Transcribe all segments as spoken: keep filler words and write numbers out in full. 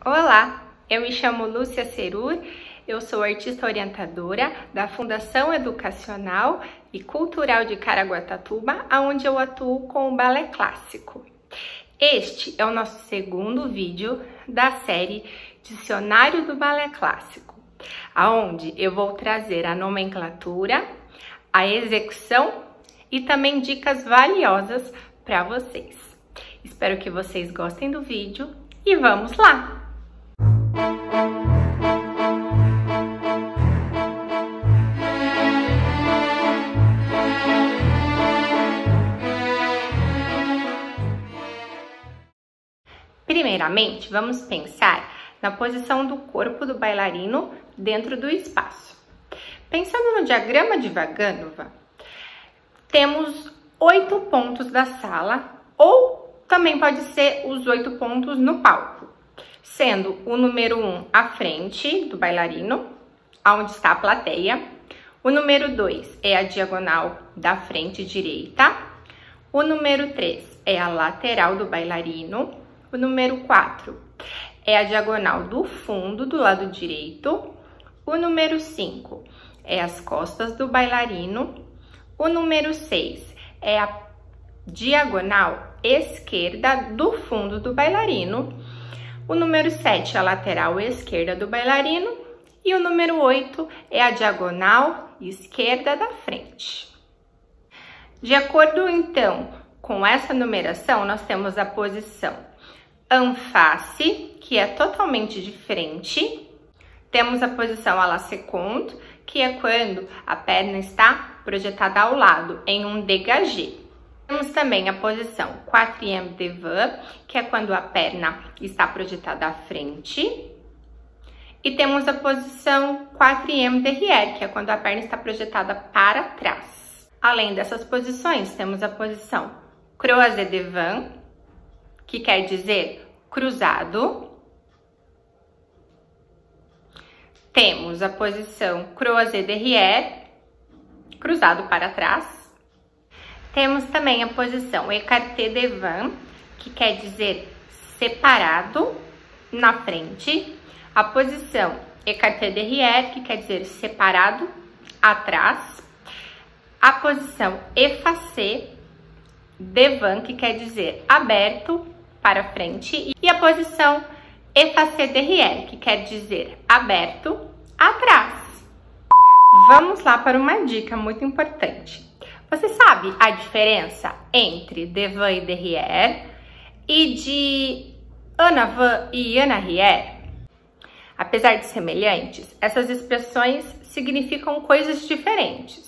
Olá, eu me chamo Lúcia Cerur, eu sou artista orientadora da Fundação Educacional e Cultural de Caraguatatuba, onde eu atuo com o balé clássico. Este é o nosso segundo vídeo da série Dicionário do Balé Clássico, onde eu vou trazer a nomenclatura, a execução e também dicas valiosas para vocês. Espero que vocês gostem do vídeo e vamos lá! Primeiramente, vamos pensar na posição do corpo do bailarino dentro do espaço. Pensando no diagrama de Vaganova, temos oito pontos da sala, ou também pode ser os oito pontos no palco, sendo o número um à frente do bailarino, onde está a plateia. O número dois é a diagonal da frente direita. O número três é a lateral do bailarino. O número quatro é a diagonal do fundo do lado direito. O número cinco é as costas do bailarino. O número seis é a diagonal esquerda do fundo do bailarino. O número sete é a lateral esquerda do bailarino. E o número oito é a diagonal esquerda da frente. De acordo, então, com essa numeração, nós temos a posição anface, que é totalmente de frente. Temos a posição à la seconde, que é quando a perna está projetada ao lado, em um dégagé. Temos também a posição quatrième devant, que é quando a perna está projetada à frente. E temos a posição quatrième derrière, que é quando a perna está projetada para trás. Além dessas posições, temos a posição croisé devant, que quer dizer cruzado. Temos a posição croisé derrière, cruzado para trás. Temos também a posição écarté devant, que quer dizer separado na frente. A posição écarté derrière, que quer dizer separado atrás. A posição effacé devant, que quer dizer aberto para frente, e a posição effacé derrière, que quer dizer aberto atrás. Vamos lá para uma dica muito importante. Você sabe a diferença entre devant e derrière e de en avant e en arrière? Apesar de semelhantes, essas expressões significam coisas diferentes.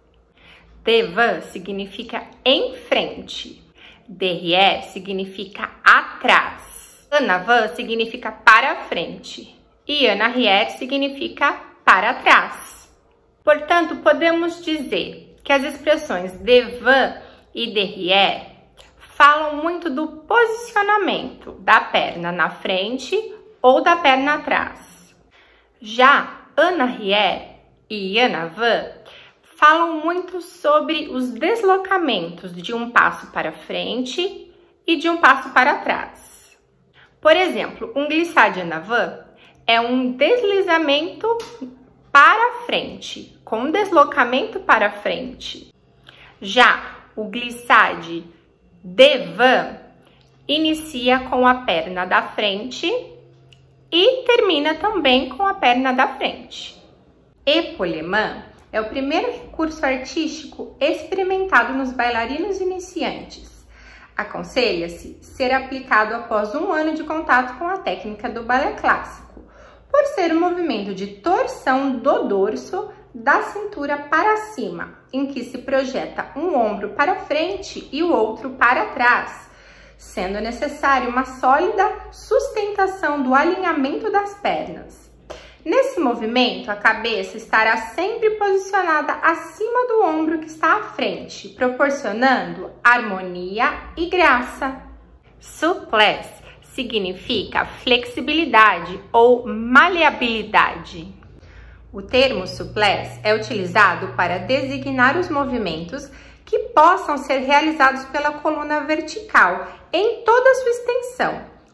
Devant significa em frente, derrière significa atrás, en avant significa para frente e en arrière significa para trás. Portanto, podemos dizer que as expressões devant e derrière falam muito do posicionamento da perna na frente ou da perna atrás. Já en arrière e en avant falam muito sobre os deslocamentos de um passo para frente e de um passo para trás. Por exemplo, um glissade en avant é um deslizamento para frente, com deslocamento para frente. Já o glissade devant inicia com a perna da frente e termina também com a perna da frente. Épaulement é o primeiro recurso artístico experimentado nos bailarinos iniciantes. Aconselha-se ser aplicado após um ano de contato com a técnica do balé clássico, por ser um movimento de torção do dorso da cintura para cima, em que se projeta um ombro para frente e o outro para trás, sendo necessário uma sólida sustentação do alinhamento das pernas. Nesse movimento, a cabeça estará sempre posicionada acima do ombro que está à frente, proporcionando harmonia e graça. Souplesse significa flexibilidade ou maleabilidade. O termo souplesse é utilizado para designar os movimentos que possam ser realizados pela coluna vertical em toda a sua extensão,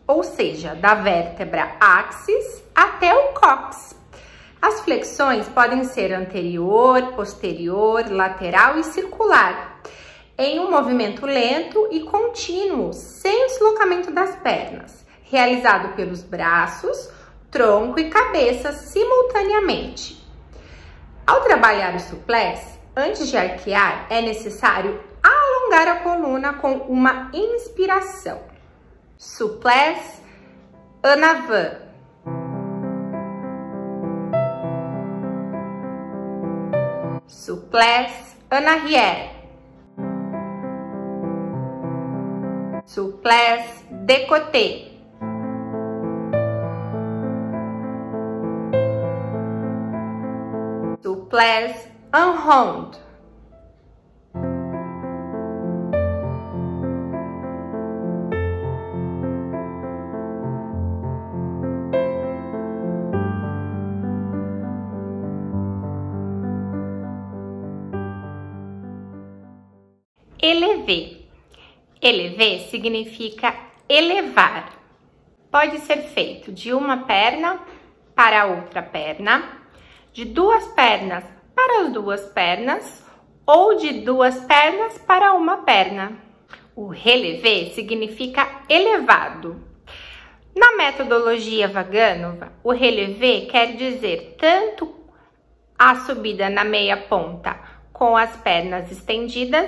ou seja, da vértebra axis até o cóccix. As flexões podem ser anterior, posterior, lateral e circular, em um movimento lento e contínuo, sem deslocamento das pernas, realizado pelos braços, tronco e cabeça simultaneamente. Ao trabalhar o suplex, antes de arquear, é necessário alongar a coluna com uma inspiração. Suplex en avant. Suplex en arrière. Suplex de côté. Suplex en rond. Élevé. Élevé significa elevar. Pode ser feito de uma perna para a outra perna, de duas pernas para as duas pernas ou de duas pernas para uma perna. O relevé significa elevado. Na metodologia Vaganova, o relevé quer dizer tanto a subida na meia ponta com as pernas estendidas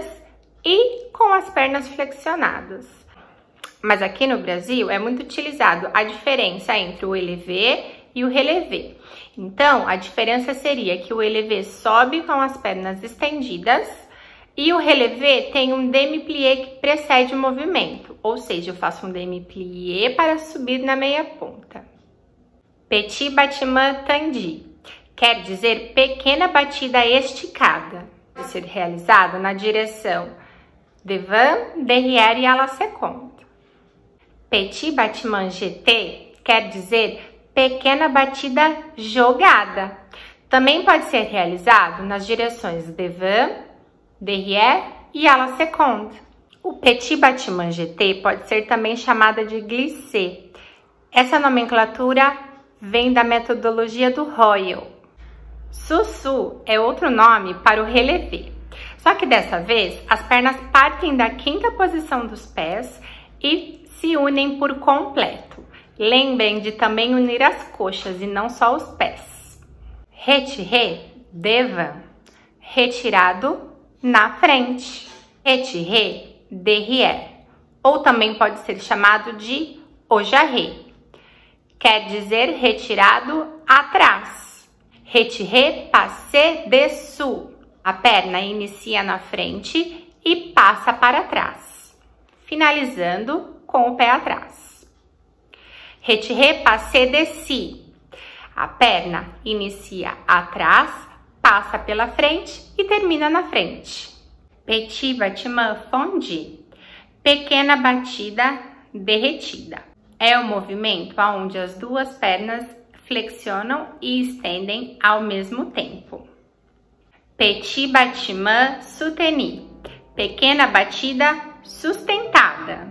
e com as pernas flexionadas. Mas aqui no Brasil é muito utilizado a diferença entre o élevé e o relevé. Então, a diferença seria que o élevé sobe com as pernas estendidas e o relevé tem um demi-plié que precede o movimento, ou seja, eu faço um demi-plié para subir na meia ponta. Petit battement tendu quer dizer pequena batida esticada, de ser realizada na direção devant, derrière e à la seconde. Petit battement jeté quer dizer pequena batida jogada. Também pode ser realizado nas direções devant, derrière e à la seconde. O petit batiment jeté pode ser também chamada de glissé. Essa nomenclatura vem da metodologia do Royal. Sous-sus é outro nome para o relevé. Só que dessa vez, as pernas partem da quinta posição dos pés e se unem por completo. Lembrem de também unir as coxas e não só os pés. Retiré, devant, retirado na frente. Retiré, derrière, ou também pode ser chamado de au jarret. Quer dizer retirado atrás. Retiré, passé dessous. A perna inicia na frente e passa para trás, finalizando com o pé atrás. Retiré, passé dessus. A perna inicia atrás, passa pela frente e termina na frente. Petit battement fondu. Pequena batida derretida. É o movimento onde as duas pernas flexionam e estendem ao mesmo tempo. Petit battement soutenu. Pequena batida sustentada.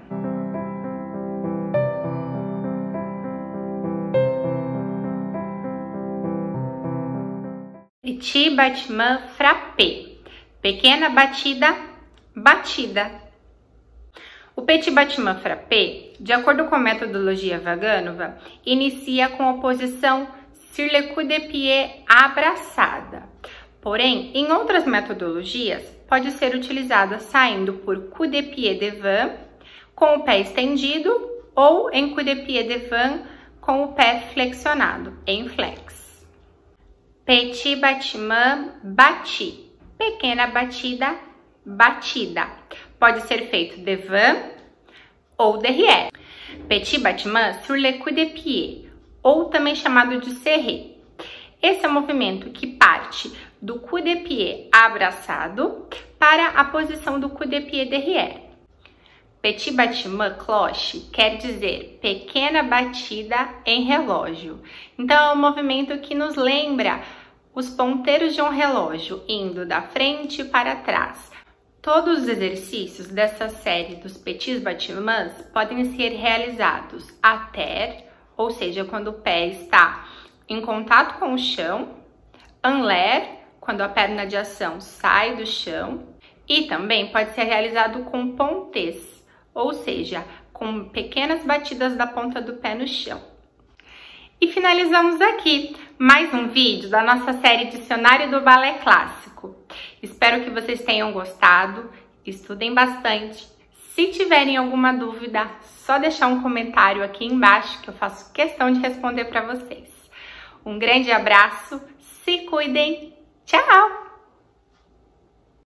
Petit batiment frappé. Pequena batida batida. O petit batiment frappé, de acordo com a metodologia Vaganova, inicia com a posição sur le coup de pied abraçada. Porém, em outras metodologias, pode ser utilizada saindo por coup de pied devant, com o pé estendido, ou em coup de pied devant, com o pé flexionado, em flex. Petit batiment bati. Pequena batida batida. Pode ser feito devant ou derrière. Petit batiment sur le coup de pied, ou também chamado de serré. Esse é o movimento que parte do coup de pied abraçado para a posição do coup de pied derrière. Petit batiment cloche quer dizer pequena batida em relógio. Então, é um movimento que nos lembra os ponteiros de um relógio indo da frente para trás, Todos os exercícios dessa série dos petits battements podem ser realizados à terre, ou seja, quando o pé está em contato com o chão, en l'air, quando a perna de ação sai do chão, e também pode ser realizado com pontês, ou seja, com pequenas batidas da ponta do pé no chão. E finalizamos aqui mais um vídeo da nossa série Dicionário do Balé Clássico. Espero que vocês tenham gostado, estudem bastante. Se tiverem alguma dúvida, só deixar um comentário aqui embaixo que eu faço questão de responder para vocês. Um grande abraço, se cuidem, tchau!